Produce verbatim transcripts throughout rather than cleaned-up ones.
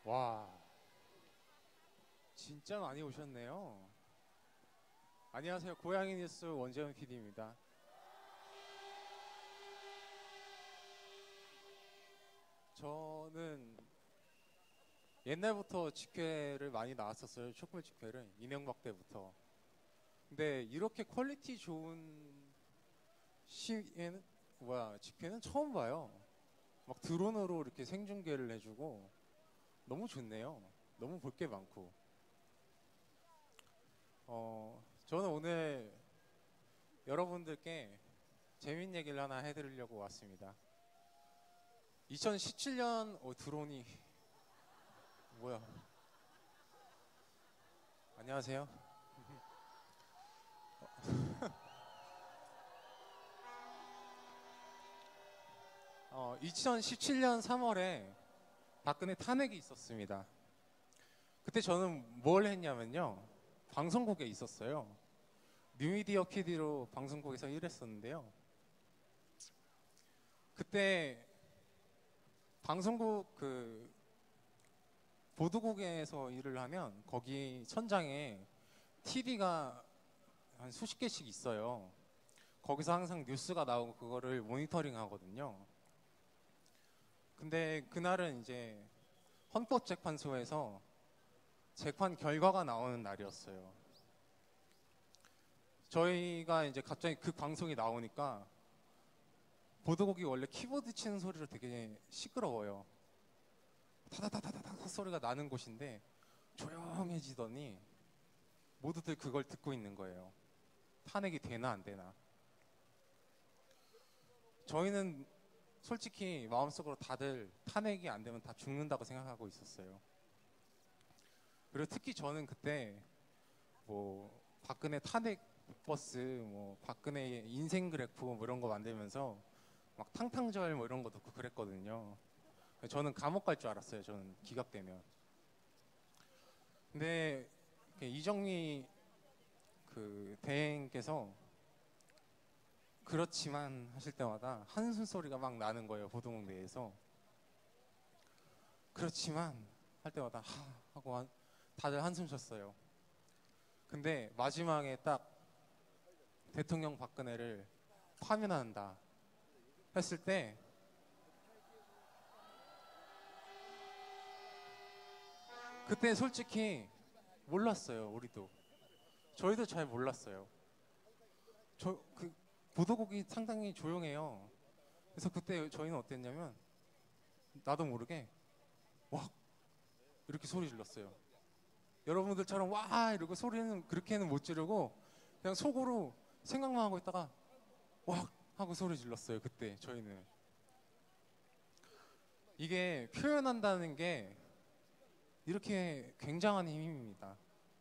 와, 진짜 많이 오셨네요. 안녕하세요. 고양이 뉴스 원재현 피디입니다. 저는 옛날부터 직회를 많이 나왔었어요. 촛불 직회를. 이명박 때부터. 근데 이렇게 퀄리티 좋은 시에는, 뭐야, 직회는 처음 봐요. 막 드론으로 이렇게 생중계를 해주고 너무 좋네요. 너무 볼 게 많고. 어, 저는 오늘 여러분들께 재밌는 얘기를 하나 해드리려고 왔습니다. 이천십칠 년, 어, 드론이, 뭐야. 안녕하세요. 어, 이천십칠 년 삼월에 박근혜 탄핵이 있었습니다. 그때 저는 뭘 했냐면요. 방송국에 있었어요. 뉴미디어 키디로 방송국에서 일했었는데요. 그때 방송국 그 보도국에서 일을 하면 거기 천장에 티비가 한 수십 개씩 있어요. 거기서 항상 뉴스가 나오고 그거를 모니터링 하거든요. 근데 그날은 이제 헌법재판소에서 재판 결과가 나오는 날이었어요. 저희가 이제 갑자기 그 방송이 나오니까 보도국이 원래 키보드 치는 소리로 되게 시끄러워요. 타다다다다다 소리가 나는 곳인데 조용해지더니 모두들 그걸 듣고 있는 거예요. 탄핵이 되나 안 되나. 저희는 솔직히 마음속으로 다들 탄핵이 안 되면 다 죽는다고 생각하고 있었어요. 그리고 특히 저는 그때 뭐 박근혜 탄핵 버스, 뭐 박근혜 인생 그래프 뭐 이런 거 만들면서 막 탕탕절 뭐 이런 거 듣고 그랬거든요. 저는 감옥 갈 줄 알았어요. 저는 기각되면. 근데 이정미 그 대행께서 그렇지만 하실 때마다 한숨 소리가 막 나는 거예요. 보도국 내에서. 그렇지만 할 때마다 하 하고 한, 다들 한숨 쉬었어요. 근데 마지막에 딱 대통령 박근혜를 파면한다 했을 때 그때 솔직히 몰랐어요. 우리도 저희도 잘 몰랐어요. 저 그 보도국이 상당히 조용해요. 그래서 그때 저희는 어땠냐면 나도 모르게 와 이렇게 소리 질렀어요. 여러분들처럼 와 이러고 소리는 그렇게는 못 지르고 그냥 속으로 생각만 하고 있다가 와 하고 소리 질렀어요. 그때 저희는. 이게 표현한다는 게 이렇게 굉장한 힘입니다.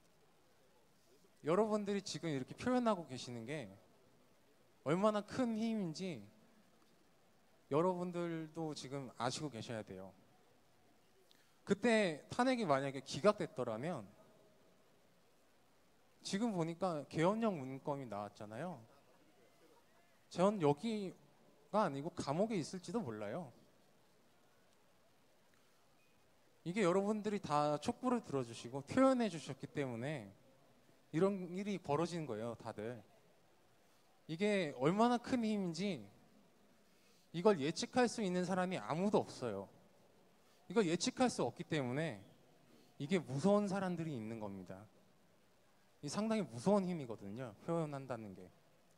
여러분들이 지금 이렇게 표현하고 계시는 게 얼마나 큰 힘인지 여러분들도 지금 아시고 계셔야 돼요. 그때 탄핵이 만약에 기각됐더라면 지금 보니까 계엄령 문건이 나왔잖아요. 전 여기가 아니고 감옥에 있을지도 몰라요. 이게 여러분들이 다 촉구를 들어주시고 표현해 주셨기 때문에 이런 일이 벌어지는 거예요. 다들. 이게 얼마나 큰 힘인지 이걸 예측할 수 있는 사람이 아무도 없어요. 이걸 예측할 수 없기 때문에 이게 무서운 사람들이 있는 겁니다. 이 상당히 무서운 힘이거든요. 표현한다는 게.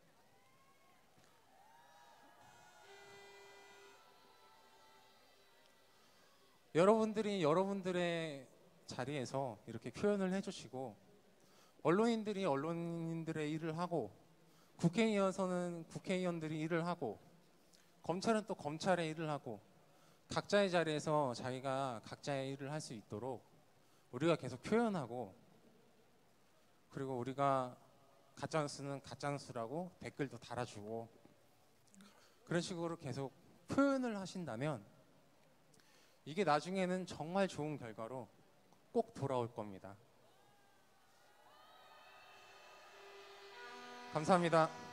여러분들이 여러분들의 자리에서 이렇게 표현을 해주시고 언론인들이 언론인들의 일을 하고 국회의원서는 국회의원들이 일을 하고 검찰은 또 검찰의 일을 하고 각자의 자리에서 자기가 각자의 일을 할 수 있도록 우리가 계속 표현하고 그리고 우리가 가짜뉴스는 가짜뉴스라고 댓글도 달아주고 그런 식으로 계속 표현을 하신다면 이게 나중에는 정말 좋은 결과로 꼭 돌아올 겁니다. 감사합니다.